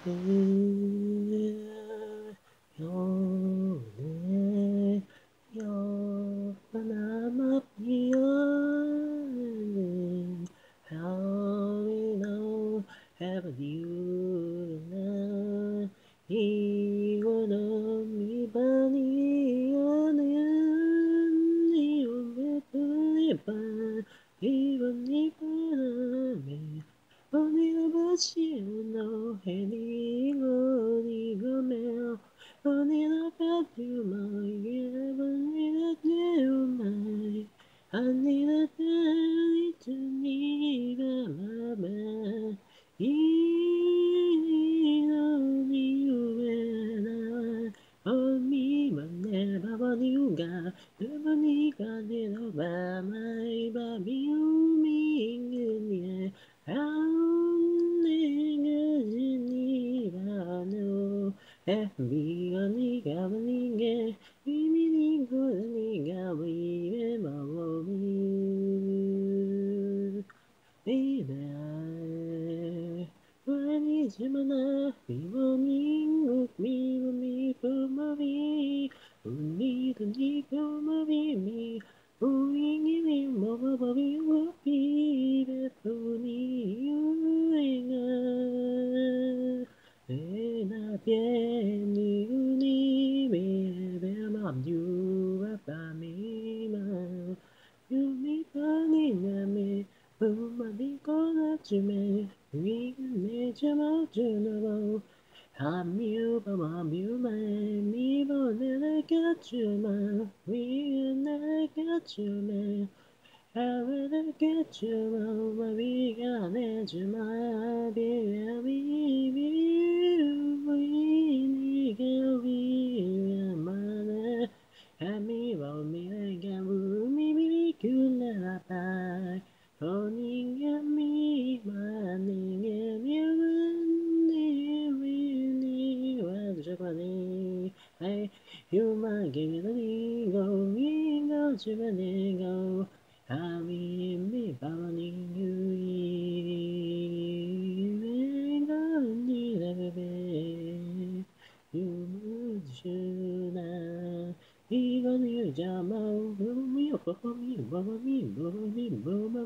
Have you know? 이거 너미 바니 안에 이오메 플리바 이번 이바람에 어디가 바시노 해니고 니고메 어디나 바듀마 예번이나 되오마이 아니나 되니 주니가 마마 이노니우에나 어미만 내바바니우가 그바니가 내려바마이 바비우밍은예 아내가 지니바노 에비가 니가 바니게 비미니고 니가 위에 마법이 Baby, when is your mana? We morning with me, for me, who need to need for me, who in him, mama, baby, will be the pony, you and I can you baby, mom, you are me, you need money, me. Somebody gonna to me, we can make you more general. I'm you, but I'm you, man. Me, but then I got you, man. We can never get you, man. I will get you, man. But we can let you, man. We need to be a man. And me, but me, I can move me, we could never buy. Oningami maningami really was Japanese. Hey, you might give it a go, we go Japanese go. I mean, me bounding you, need a baby. You should not. Even you jam out, me, me, me, me, me, me,